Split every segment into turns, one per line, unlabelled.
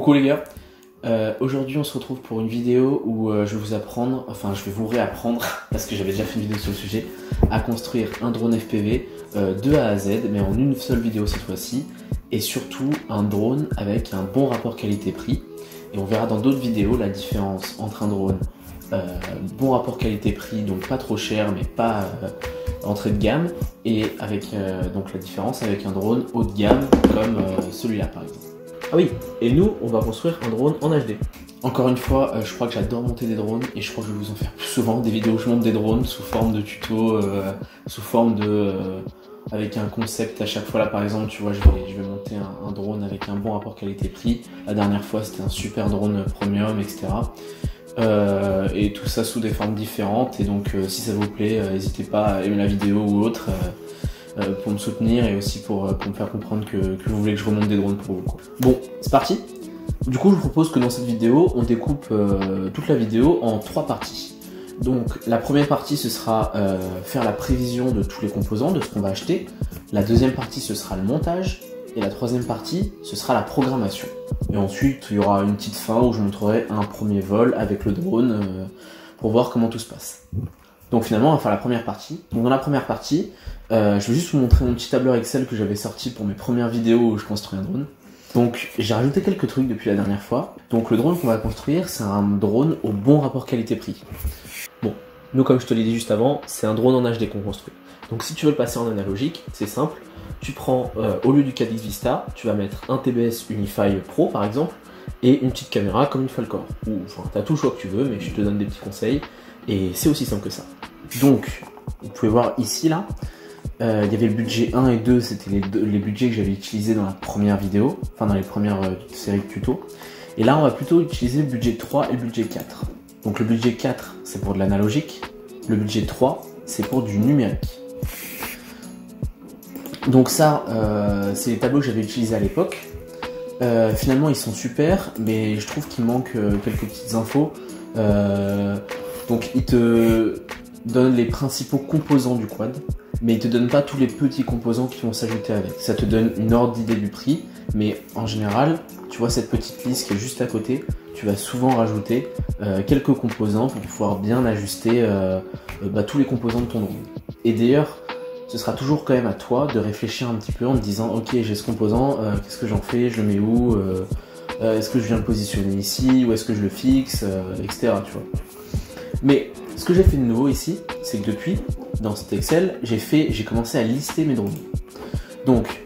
Coucou les gars, aujourd'hui on se retrouve pour une vidéo où je vais vous apprendre, enfin je vais vous réapprendre, parce que j'avais déjà fait une vidéo sur le sujet, à construire un drone FPV de A à Z, mais en une seule vidéo cette fois-ci, et surtout un drone avec un bon rapport qualité-prix. Et on verra dans d'autres vidéos la différence entre un drone bon rapport qualité-prix, donc pas trop cher mais pas entrée de gamme, et avec donc la différence avec un drone haut de gamme comme celui-là par exemple. Ah oui, et nous on va construire un drone en HD. Encore une fois, je crois que j'adore monter des drones et je crois que je vais vous en faire plus souvent des vidéos où je monte des drones sous forme de tuto, sous forme de avec un concept à chaque fois. Là par exemple, tu vois, je vais monter un drone avec un bon rapport qualité-prix. La dernière fois c'était un super drone premium, etc. Et tout ça sous des formes différentes. Et donc si ça vous plaît, n'hésitez pas à aimer la vidéo ou autre pour me soutenir et aussi pour me faire comprendre que vous voulez que je remonte des drones pour vous, quoi. Bon, c'est parti. Du coup je vous propose que dans cette vidéo on découpe toute la vidéo en 3 parties. Donc la première partie ce sera faire la prévision de tous les composants, de ce qu'on va acheter. La deuxième partie ce sera le montage. Et la troisième partie ce sera la programmation. Et ensuite il y aura une petite fin où je montrerai un premier vol avec le drone pour voir comment tout se passe. Donc finalement on va faire la première partie. Donc dans la première partie je vais juste vous montrer mon petit tableur Excel que j'avais sorti pour mes premières vidéos où je construis un drone. Donc j'ai rajouté quelques trucs depuis la dernière fois. Donc le drone qu'on va construire, c'est un drone au bon rapport qualité-prix. Bon, nous comme je te l'ai dit juste avant, c'est un drone en HD qu'on construit. Donc si tu veux le passer en analogique, c'est simple. Tu prends, au lieu du Caddx Vista, tu vas mettre un TBS Unify Pro par exemple, et une petite caméra comme une Falcor. Ou enfin, tu as tout le choix que tu veux, mais je te donne des petits conseils. Et c'est aussi simple que ça. Donc, vous pouvez voir ici là, il y avait le budget 1 et 2, c'était les budgets que j'avais utilisés dans la première vidéo, enfin dans les premières séries de tutos. Et là on va plutôt utiliser le budget 3 et le budget 4. Donc le budget 4 c'est pour de l'analogique, le budget 3 c'est pour du numérique. Donc ça c'est les tableaux que j'avais utilisés à l'époque. Finalement ils sont super, mais je trouve qu'il manque quelques petites infos. Donc ils te donnent les principaux composants du quad, mais il te donne pas tous les petits composants qui vont s'ajouter avec. Ça te donne une ordre d'idée du prix, mais en général, tu vois cette petite liste qui est juste à côté, tu vas souvent rajouter quelques composants pour pouvoir bien ajuster tous les composants de ton drone. Et d'ailleurs, ce sera toujours quand même à toi de réfléchir un petit peu en te disant ok, j'ai ce composant, qu'est-ce que j'en fais, je le mets où, est-ce que je viens le positionner ici, ou est-ce que je le fixe, etc. Tu vois. Mais ce que j'ai fait de nouveau ici, c'est que depuis, dans cet Excel, j'ai commencé à lister mes drones. Donc,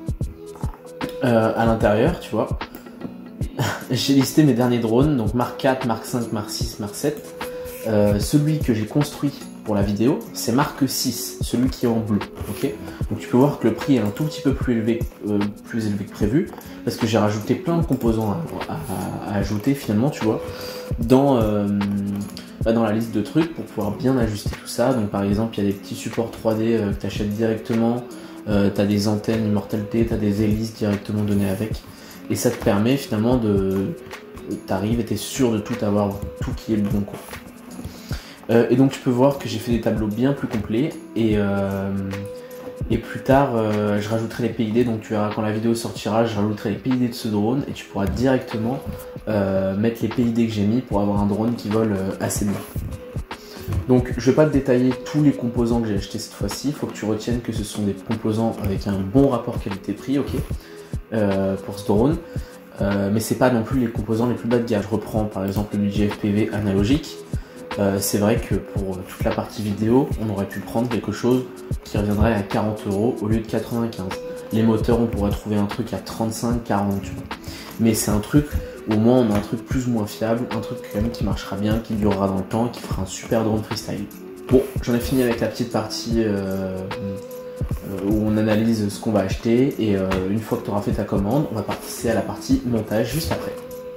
à l'intérieur, tu vois, j'ai listé mes derniers drones, donc Mark 4, Mark 5, Mark 6, Mark 7. Celui que j'ai construit pour la vidéo, c'est Mark 6, celui qui est en bleu. Okay, donc tu peux voir que le prix est un tout petit peu plus élevé que prévu, parce que j'ai rajouté plein de composants à ajouter finalement, tu vois, dans la liste de trucs pour pouvoir bien ajuster tout ça. Donc par exemple il y a des petits supports 3D que tu achètes directement, tu as des antennes immortalité, tu as des hélices directement données avec, et ça te permet finalement t'arrives et tu es sûr de tout avoir, tout qui est le bon, quoi. Et donc tu peux voir que j'ai fait des tableaux bien plus complets, et plus tard je rajouterai les PID, donc tu verras quand la vidéo sortira, je rajouterai les PID de ce drone et tu pourras directement mettre les PID que j'ai mis pour avoir un drone qui vole assez bien. Donc je vais pas te détailler tous les composants que j'ai achetés cette fois-ci, il faut que tu retiennes que ce sont des composants avec un bon rapport qualité-prix, ok, pour ce drone, mais c'est pas non plus les composants les plus bas de gamme. Je reprends par exemple le budget FPV analogique. C'est vrai que pour toute la partie vidéo, on aurait pu prendre quelque chose qui reviendrait à 40 € au lieu de 95. Les moteurs, on pourrait trouver un truc à 35, 40, tu vois. Mais c'est un truc, au moins on a un truc plus ou moins fiable, un truc quand même qui marchera bien, qui durera dans le temps et qui fera un super drone freestyle. Bon, j'en ai fini avec la petite partie où on analyse ce qu'on va acheter, et une fois que tu auras fait ta commande, on va passer à la partie montage juste après.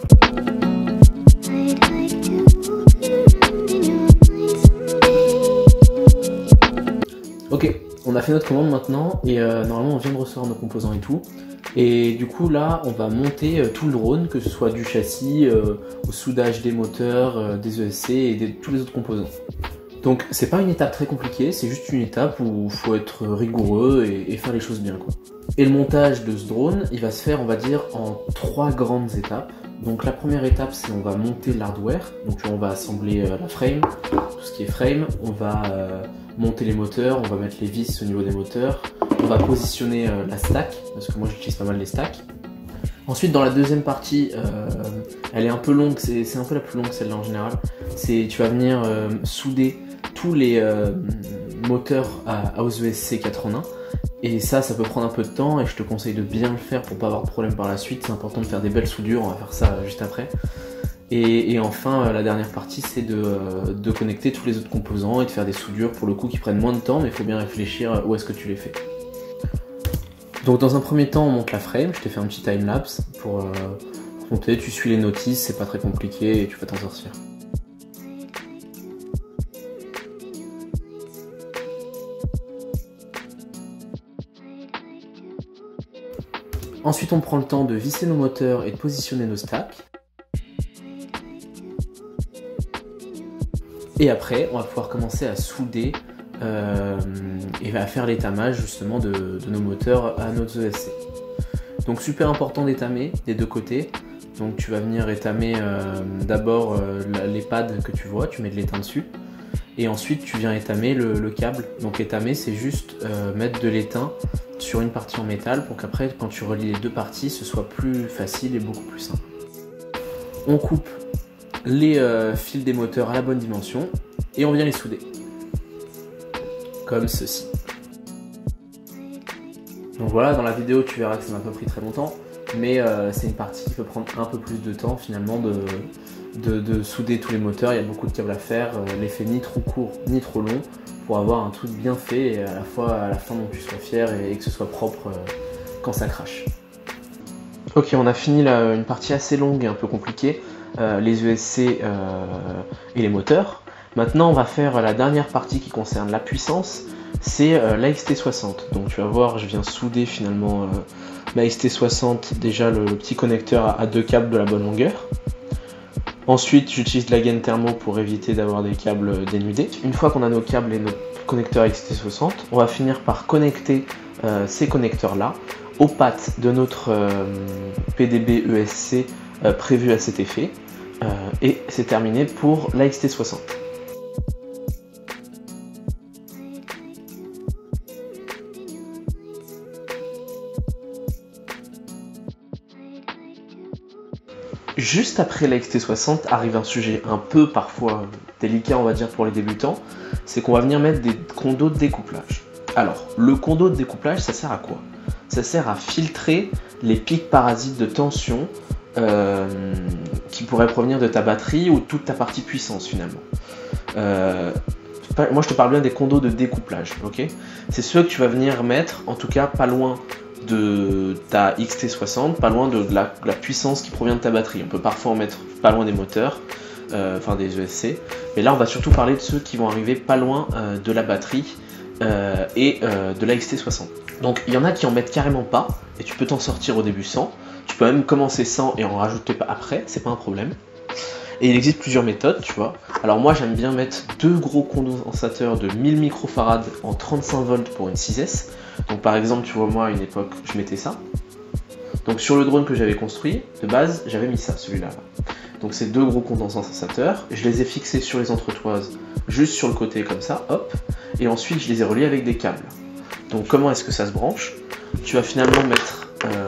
Ok, on a fait notre commande maintenant, et normalement on vient de recevoir nos composants et tout. Et du coup là on va monter tout le drone, que ce soit du châssis, au soudage des moteurs, des ESC et tous les autres composants. Donc c'est pas une étape très compliquée, c'est juste une étape où il faut être rigoureux et faire les choses bien, quoi. Et le montage de ce drone, il va se faire, on va dire, en 3 grandes étapes. Donc la première étape, c'est on va monter l'hardware, donc on va assembler la frame, tout ce qui est frame, on va monter les moteurs, on va mettre les vis au niveau des moteurs, on va positionner la stack, parce que moi j'utilise pas mal les stacks. Ensuite dans la deuxième partie, elle est un peu longue, c'est un peu la plus longue celle-là en général, tu vas venir souder tous les moteurs à house ESC 4 en 1. Et ça peut prendre un peu de temps et je te conseille de bien le faire pour pas avoir de problème par la suite. C'est important de faire des belles soudures, on va faire ça juste après. Et enfin, la dernière partie, c'est de connecter tous les autres composants et de faire des soudures pour le coup qui prennent moins de temps, mais il faut bien réfléchir où est-ce que tu les fais. Donc dans un premier temps, on monte la frame, je t'ai fait un petit time-lapse pour monter, tu suis les notices, c'est pas très compliqué et tu vas t'en sortir. Ensuite, on prend le temps de visser nos moteurs et de positionner nos stacks. Et après, on va pouvoir commencer à souder et à faire l'étamage justement de nos moteurs à notre ESC. Donc super important d'étamer des deux côtés. Donc tu vas venir étamer d'abord les pads que tu vois, tu mets de l'étain dessus. Et ensuite tu viens étamer le câble. Donc étamer, c'est juste mettre de l'étain sur une partie en métal pour qu'après quand tu relis les deux parties ce soit plus facile et beaucoup plus simple. On coupe les fils des moteurs à la bonne dimension et on vient les souder comme ceci. Donc voilà, dans la vidéo tu verras que ça m'a pas pris très longtemps, mais c'est une partie qui peut prendre un peu plus de temps finalement de souder tous les moteurs. Il y a beaucoup de câbles à faire, l'effet ni trop court ni trop long pour avoir un truc bien fait et à la fois à la fin dont tu sois fier et que ce soit propre quand ça crache. Ok, on a fini une partie assez longue et un peu compliquée, les ESC et les moteurs. Maintenant on va faire la dernière partie qui concerne la puissance, c'est la XT60. Donc tu vas voir, je viens souder finalement ma XT60, déjà le petit connecteur à deux câbles de la bonne longueur. Ensuite, j'utilise de la gaine thermo pour éviter d'avoir des câbles dénudés. Une fois qu'on a nos câbles et nos connecteurs XT60, on va finir par connecter ces connecteurs-là aux pattes de notre PDB ESC prévu à cet effet. Et c'est terminé pour la XT60. Juste après la XT60 arrive un sujet un peu parfois délicat, on va dire, pour les débutants, c'est qu'on va venir mettre des condos de découplage. Alors, le condo de découplage, ça sert à quoi? Ça sert à filtrer les pics parasites de tension qui pourraient provenir de ta batterie ou de toute ta partie puissance finalement. Moi je te parle bien des condos de découplage, ok? C'est ceux que tu vas venir mettre, en tout cas pas loin de ta XT60, pas loin de la puissance qui provient de ta batterie. On peut parfois en mettre pas loin des moteurs, enfin des ESC, mais là on va surtout parler de ceux qui vont arriver pas loin de la batterie et de la XT60. Donc il y en a qui en mettent carrément pas, et tu peux t'en sortir au début sans. Tu peux même commencer sans et en rajouter après, c'est pas un problème. Et il existe plusieurs méthodes, tu vois. Alors moi j'aime bien mettre deux gros condensateurs de 1000 microfarad en 35 volts pour une 6S. Donc par exemple, tu vois, moi à une époque je mettais ça. Donc sur le drone que j'avais construit, de base j'avais mis ça, celui-là. Donc ces deux gros condensateurs, je les ai fixés sur les entretoises, juste sur le côté comme ça, hop. Et ensuite je les ai reliés avec des câbles. Donc comment est-ce que ça se branche? Tu vas finalement mettre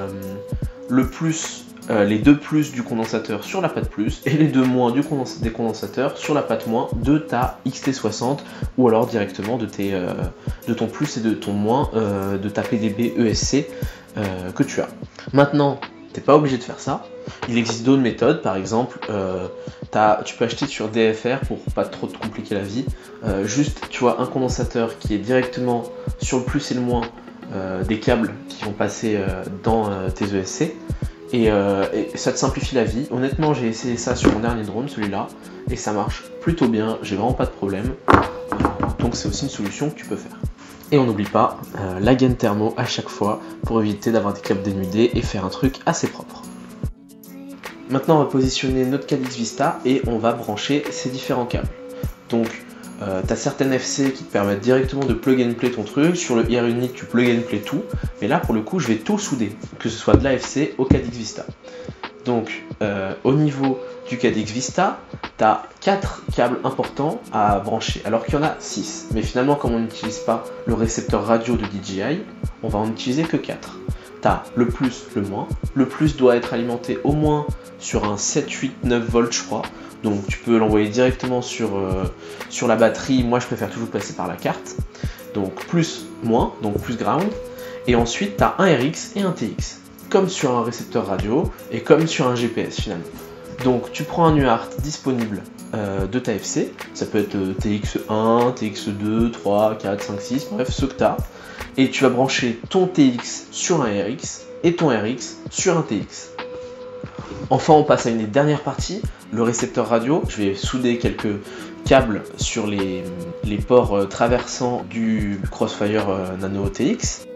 les deux plus du condensateur sur la patte plus et les deux moins des condensateurs sur la patte moins de ta XT60 ou alors directement de ton plus et de ton moins de ta PDB ESC que tu as. Maintenant, t'es pas obligé de faire ça. Il existe d'autres méthodes, par exemple, tu peux acheter sur DFR pour pas trop te compliquer la vie. Juste, tu vois, un condensateur qui est directement sur le plus et le moins des câbles qui vont passer dans tes ESC. Et ça te simplifie la vie. Honnêtement, j'ai essayé ça sur mon dernier drone, celui-là, et ça marche plutôt bien, j'ai vraiment pas de problème. Donc c'est aussi une solution que tu peux faire. Et on n'oublie pas la gaine thermo à chaque fois pour éviter d'avoir des câbles dénudés et faire un truc assez propre. Maintenant on va positionner notre Cadix Vista et on va brancher ces différents câbles. Donc tu as certaines FC qui te permettent directement de plug and play ton truc. Sur le IR Unique tu plug and play tout, mais là pour le coup je vais tout souder, que ce soit de l'AFC au Cadix Vista. Donc au niveau du Cadix Vista, tu as 4 câbles importants à brancher, alors qu'il y en a 6. Mais finalement, comme on n'utilise pas le récepteur radio de DJI, on va en utiliser que 4. Tu as le plus, le moins. Le plus doit être alimenté au moins sur un 7, 8, 9 volts, je crois. Donc tu peux l'envoyer directement sur la batterie. Moi, je préfère toujours passer par la carte. Donc plus, moins, donc plus ground. Et ensuite, tu as un RX et un TX, comme sur un récepteur radio et comme sur un GPS finalement. Donc tu prends un UART disponible de ta FC, ça peut être TX1, TX2, 3, 4, 5, 6, bref ceux que tu as, et tu vas brancher ton TX sur un RX et ton RX sur un TX. Enfin on passe à une dernière partie, le récepteur radio. Je vais souder quelques câbles sur les ports traversants du Crossfire Nano TX.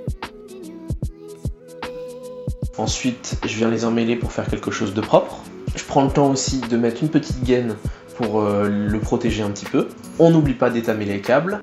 Ensuite, je viens les emmêler pour faire quelque chose de propre. Je prends le temps aussi de mettre une petite gaine pour le protéger un petit peu. On n'oublie pas d'étamer les câbles.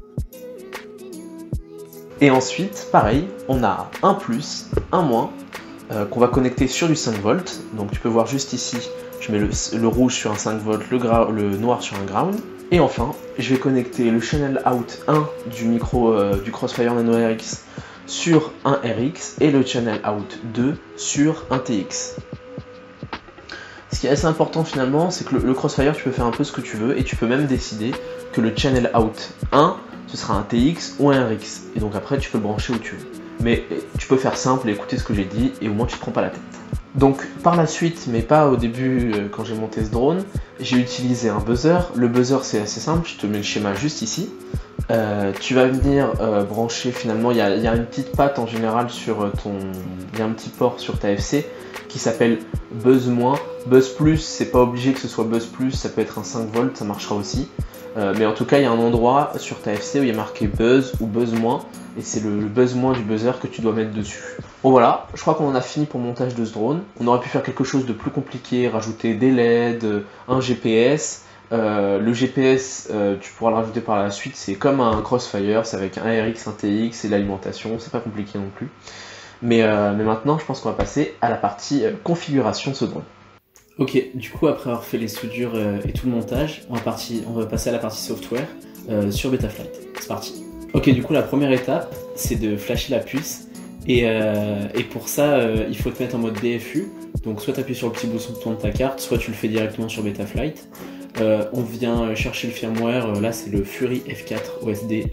Et ensuite, pareil, on a un plus, un moins, qu'on va connecter sur du 5 volts. Donc tu peux voir juste ici, je mets le rouge sur un 5 volts, le noir sur un ground. Et enfin, je vais connecter le channel out 1 du micro du Crossfire Nano RX sur un RX et le channel out 2 sur un TX. Ce qui est assez important finalement, c'est que le Crossfire, tu peux faire un peu ce que tu veux et tu peux même décider que le channel out 1, ce sera un TX ou un RX. Et donc après, tu peux le brancher où tu veux. Mais tu peux faire simple et écouter ce que j'ai dit et au moins tu te prends pas la tête. Donc par la suite, mais pas au début quand j'ai monté ce drone, j'ai utilisé un buzzer. Le buzzer c'est assez simple, je te mets le schéma juste ici. Tu vas venir brancher finalement, il y a une petite patte en général sur il y a un petit port sur ta FC qui s'appelle buzz moins. Buzz plus, c'est pas obligé que ce soit buzz plus, ça peut être un 5 volts, ça marchera aussi. Mais en tout cas, il y a un endroit sur ta FC où il y a marqué buzz ou buzz moins, et c'est le buzz moins du buzzer que tu dois mettre dessus. Bon voilà, je crois qu'on en a fini pour le montage de ce drone. On aurait pu faire quelque chose de plus compliqué, rajouter des LED, un GPS. Le GPS, tu pourras le rajouter par la suite, c'est comme un Crossfire, c'est avec un RX, un TX et l'alimentation, c'est pas compliqué non plus. Mais maintenant, je pense qu'on va passer à la partie configuration de ce drone. Ok, du coup, après avoir fait les soudures et tout le montage, on va passer à la partie software sur Betaflight. C'est parti. Ok, du coup, la première étape, c'est de flasher la puce. Et pour ça, il faut te mettre en mode DFU. Donc, soit tu appuies sur le petit bouton de ta carte, soit tu le fais directement sur Betaflight. On vient chercher le firmware. Là, c'est le Fury F4 OSD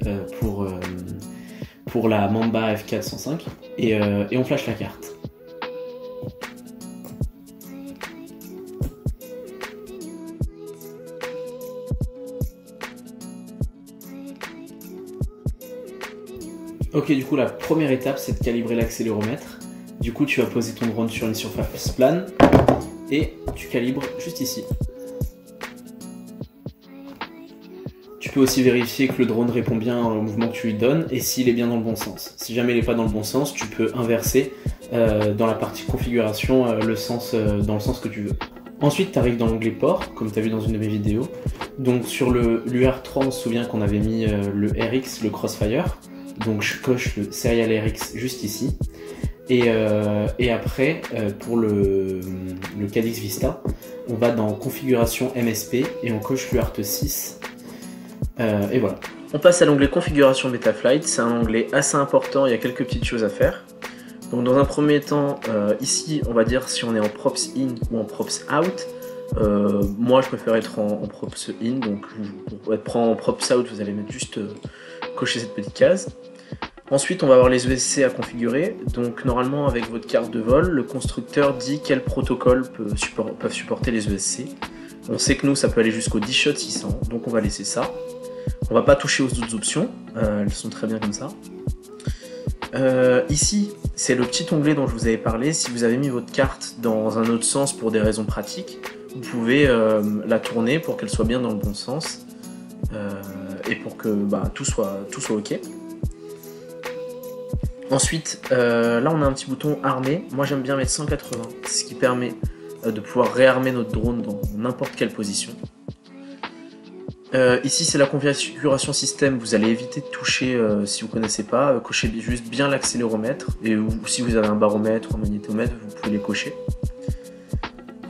pour la Mamba F405. Et on flash la carte. Ok, du coup la première étape c'est de calibrer l'accéléromètre. Du coup tu vas poser ton drone sur une surface plane et tu calibres juste ici. Tu peux aussi vérifier que le drone répond bien au mouvement que tu lui donnes et s'il est bien dans le bon sens. Si jamais il n'est pas dans le bon sens, tu peux inverser dans la partie configuration dans le sens que tu veux. Ensuite tu arrives dans l'onglet port, comme tu as vu dans une de mes vidéos. Donc sur l'UR3 on se souvient qu'on avait mis le RX, le Crossfire. Donc je coche le Serial RX juste ici. Et après, pour le Cadix Vista, on va dans configuration MSP et on coche l'UART 6. Et voilà. On passe à l'onglet configuration Betaflight. C'est un onglet assez important, il y a quelques petites choses à faire. Donc dans un premier temps, ici on va dire si on est en props in ou en props out. Moi je préfère être en props in, donc pour être en props out vous allez mettre juste cocher cette petite case. Ensuite on va avoir les ESC à configurer. Donc normalement avec votre carte de vol, le constructeur dit quels protocoles peuvent supporter les ESC. On sait que nous ça peut aller jusqu'au D-Shot 600, donc on va laisser ça. On va pas toucher aux autres options, elles sont très bien comme ça. Ici c'est le petit onglet dont je vous avais parlé. Si vous avez mis votre carte dans un autre sens pour des raisons pratiques, vous pouvez la tourner pour qu'elle soit bien dans le bon sens et pour que tout soit ok. Ensuite, là on a un petit bouton armer. Moi j'aime bien mettre 180, ce qui permet de pouvoir réarmer notre drone dans n'importe quelle position. Ici c'est la configuration système, vous allez éviter de toucher si vous ne connaissez pas, cochez juste bien l'accéléromètre, ou si vous avez un baromètre ou un magnétomètre, vous pouvez les cocher.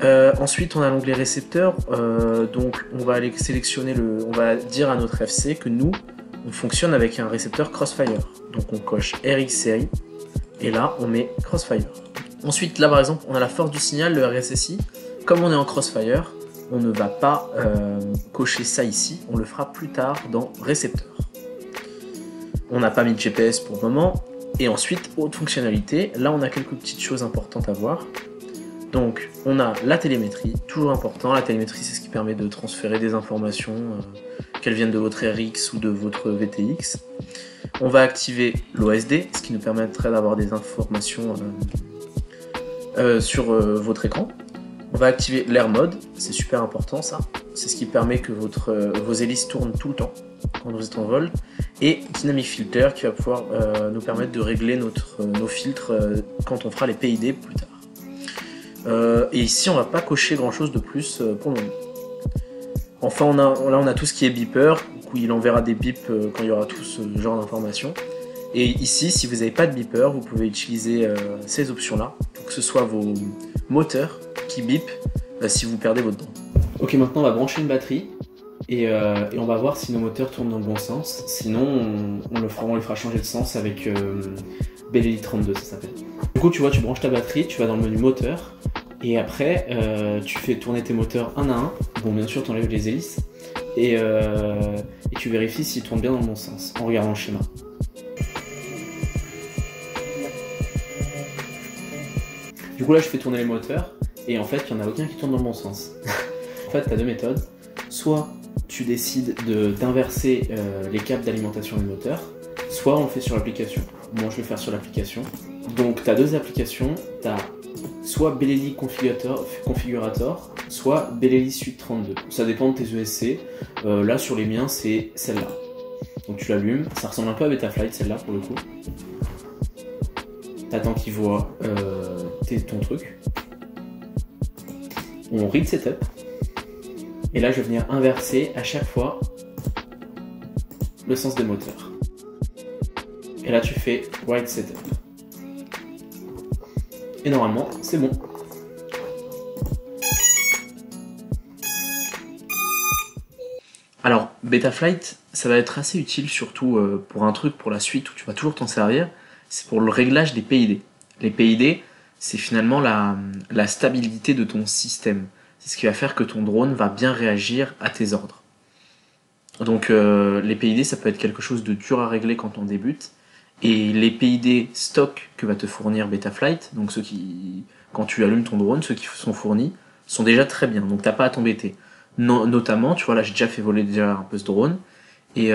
Ensuite, on a l'onglet récepteur. Donc, on va aller sélectionner on va dire à notre FC que nous, on fonctionne avec un récepteur Crossfire. Donc, on coche RX série et là, on met Crossfire. Ensuite, là par exemple, on a la force du signal, le RSSI. Comme on est en Crossfire, on ne va pas cocher ça ici. On le fera plus tard dans récepteur. On n'a pas mis de GPS pour le moment. Et ensuite, autre fonctionnalité. Là, on a quelques petites choses importantes à voir. Donc, on a la télémétrie, toujours important. La télémétrie, c'est ce qui permet de transférer des informations, qu'elles viennent de votre RX ou de votre VTX. On va activer l'OSD, ce qui nous permettrait d'avoir des informations sur votre écran. On va activer l'Air Mode, c'est super important ça. C'est ce qui permet que vos hélices tournent tout le temps quand vous êtes en vol. Et Dynamic Filter qui va pouvoir nous permettre de régler nos filtres quand on fera les PID plus tard. Et ici on va pas cocher grand chose de plus pour le moment. Enfin là on a tout ce qui est beeper, où il enverra des bips quand il y aura tout ce genre d'informations. Et ici si vous n'avez pas de beeper, vous pouvez utiliser ces options là pour que ce soit vos moteurs qui bip si vous perdez votre drone. Ok, maintenant on va brancher une batterie et on va voir si nos moteurs tournent dans le bon sens. Sinon on les fera changer de sens avec Bellelli 32 ça s'appelle. Du coup tu vois, tu branches ta batterie, tu vas dans le menu moteur et après tu fais tourner tes moteurs un à un. Bon bien sûr tu enlèves les hélices et tu vérifies s'ils tournent bien dans le bon sens en regardant le schéma. Du coup là je fais tourner les moteurs et en fait il n'y en a aucun qui tourne dans le bon sens. En fait tu as deux méthodes, soit tu décides d'inverser les câbles d'alimentation du moteur, soit on le fait sur l'application. Moi je vais le faire sur l'application. Donc tu as deux applications, tu as soit Bellelli Configurator, soit Bellelli Suite 32. Ça dépend de tes ESC, là sur les miens c'est celle-là. Donc tu l'allumes, ça ressemble un peu à Betaflight celle-là pour le coup. T'attends qu'il voit ton truc. On read setup. Et là je vais venir inverser à chaque fois le sens des moteurs. Et là tu fais write setup. Et normalement c'est bon. Alors Betaflight ça va être assez utile surtout pour un truc pour la suite où tu vas toujours t'en servir. C'est pour le réglage des PID. Les PID, c'est finalement la stabilité de ton système. C'est ce qui va faire que ton drone va bien réagir à tes ordres. Donc les PID, ça peut être quelque chose de dur à régler quand on débute. Et les PID stock que va te fournir Betaflight, donc ceux qui, quand tu allumes ton drone, ceux qui sont fournis, sont déjà très bien. Donc t'as pas à t'embêter. Notamment, tu vois, là j'ai déjà fait voler déjà un peu ce drone. Et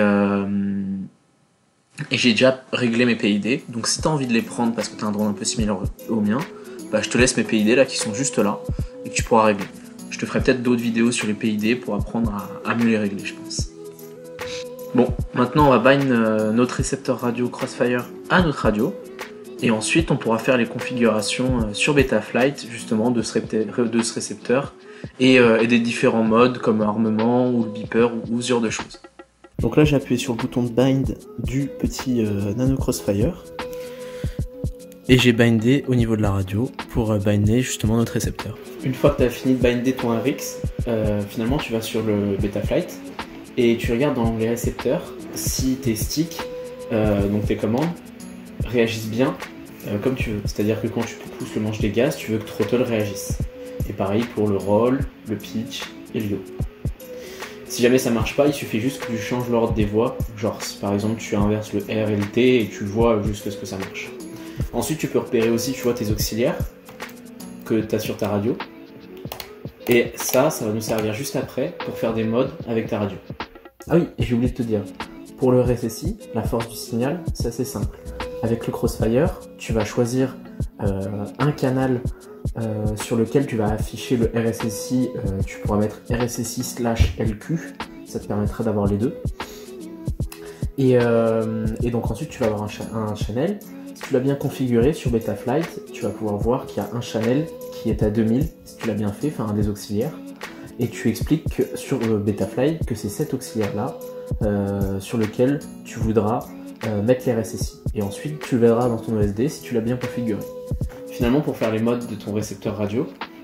j'ai déjà réglé mes PID, donc si tu as envie de les prendre parce que tu as un drone un peu similaire au mien, bah je te laisse mes PID là qui sont juste là et que tu pourras régler. Je te ferai peut-être d'autres vidéos sur les PID pour apprendre à mieux les régler, je pense. Bon, maintenant on va bind notre récepteur radio Crossfire à notre radio et ensuite on pourra faire les configurations sur Betaflight justement de ce récepteur et des différents modes comme armement ou le beeper ou ce genre de choses. Donc là j'ai appuyé sur le bouton de bind du petit Nano Crossfire et j'ai bindé au niveau de la radio pour binder justement notre récepteur. Une fois que tu as fini de binder ton RX, finalement tu vas sur le Betaflight et tu regardes dans l'onglet récepteur si tes sticks, donc tes commandes, réagissent bien comme tu veux. C'est-à-dire que quand tu pousses le manche des gaz, tu veux que Throttle réagisse. Et pareil pour le roll, le pitch et le yaw. Si jamais ça marche pas, il suffit juste que tu changes l'ordre des voix. Genre si par exemple tu inverses le R et le T et tu vois jusqu'à ce que ça marche. Ensuite tu peux repérer aussi, tu vois, tes auxiliaires que tu as sur ta radio. Et ça va nous servir juste après pour faire des modes avec ta radio. Ah oui, j'ai oublié de te dire, pour le RSSI, la force du signal, c'est assez simple. Avec le Crossfire, tu vas choisir un canal sur lequel tu vas afficher le RSSI, tu pourras mettre RSSI/LQ, ça te permettra d'avoir les deux. Et donc ensuite tu vas avoir un channel. Si tu l'as bien configuré sur Betaflight, tu vas pouvoir voir qu'il y a un channel qui est à 2000, si tu l'as bien fait, enfin un des auxiliaires. Et tu expliques que, sur Betaflight que c'est cet auxiliaire-là sur lequel tu voudras mettre les RSSI. Et ensuite tu le verras dans ton OSD si tu l'as bien configuré. Finalement, pour faire les modes de ton récepteur radio,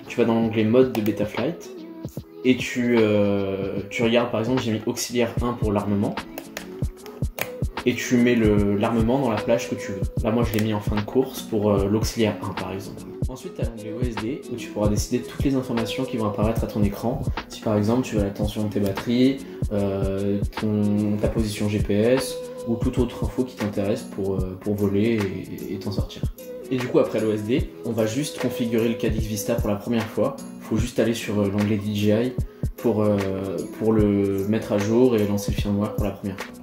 tu vas dans l'onglet mode de Betaflight et tu regardes, par exemple, j'ai mis auxiliaire 1 pour l'armement et tu mets l'armement dans la plage que tu veux. Là, moi, je l'ai mis en fin de course pour l'auxiliaire 1 par exemple. Ensuite, tu as l'onglet OSD où tu pourras décider de toutes les informations qui vont apparaître à ton écran. Si par exemple, tu veux la tension de tes batteries, ta position GPS ou toute autre info qui t'intéresse pour voler et t'en sortir. Et du coup, après l'OSD, on va juste configurer le Caddx Vista pour la première fois. Il faut juste aller sur l'onglet DJI pour le mettre à jour et lancer le firmware pour la première fois.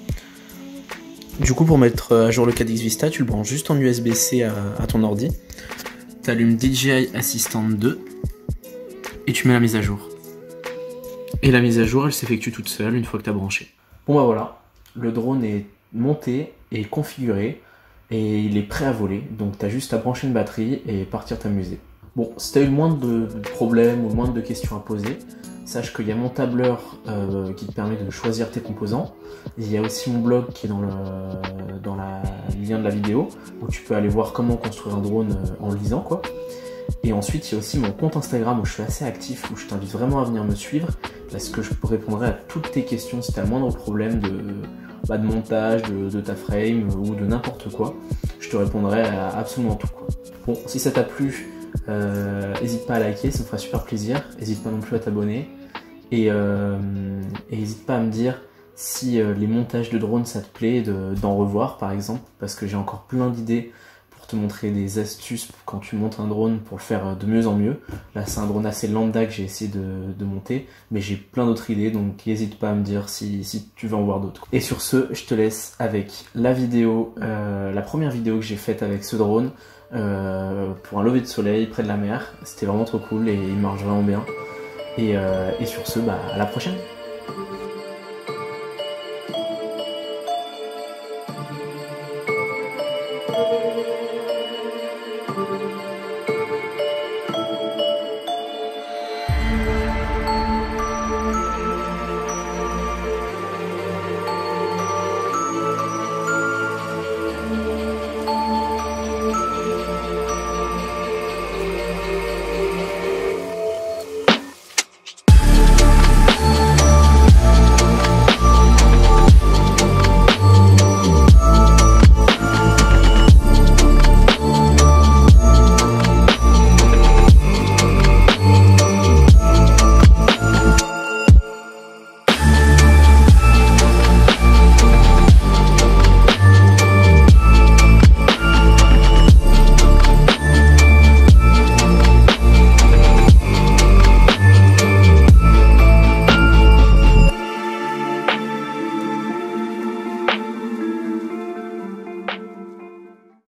Du coup, pour mettre à jour le Caddx Vista, tu le branches juste en USB-C à ton ordi. Tu allumes DJI Assistant 2 et tu mets la mise à jour. Et la mise à jour, elle s'effectue toute seule une fois que tu as branché. Bon bah voilà, le drone est monté et configuré et il est prêt à voler. Donc tu as juste à brancher une batterie et partir t'amuser. Bon, si tu as eu le moindre de problèmes ou le moindre de questions à poser, sache qu'il y a mon tableur qui te permet de choisir tes composants. Il y a aussi mon blog qui est dans le lien de la vidéo où tu peux aller voir comment construire un drone en lisant quoi. Et ensuite il y a aussi mon compte Instagram où je suis assez actif, où je t'invite vraiment à venir me suivre parce que je répondrai à toutes tes questions si tu as le moindre problème de montage, de ta frame ou de n'importe quoi. Je te répondrai à absolument tout quoi. Bon, si ça t'a plu, n'hésite pas à liker, ça me fera super plaisir. N'hésite pas non plus à t'abonner et n'hésite pas à me dire si les montages de drones ça te plaît d'en revoir par exemple, parce que j'ai encore plein d'idées pour te montrer des astuces quand tu montes un drone pour le faire de mieux en mieux. Là c'est un drone assez lambda que j'ai essayé de monter, mais j'ai plein d'autres idées, donc n'hésite pas à me dire si tu veux en voir d'autres. Et sur ce, je te laisse avec la vidéo, la première vidéo que j'ai faite avec ce drone pour un lever de soleil près de la mer. C'était vraiment trop cool et il marche vraiment bien. Et sur ce, bah à la prochaine.